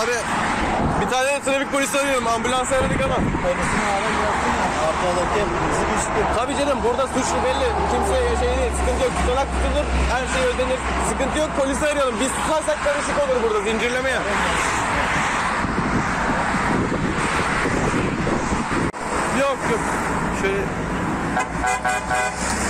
Abi bir tane de trafik polisi arıyorum. Ambulans aradık ama. Polisini ara gelsin ya. Arkadaki bizi düştü. Tabii canım, burada suçlu belli. Kimse şey değil, sıkıntı yok. Tutanak tutulur, her şey ödenir. Sıkıntı yok, polisi arayalım. Biz tutarsak karışık olur burada, zincirlemeye. Yok yok. Şöyle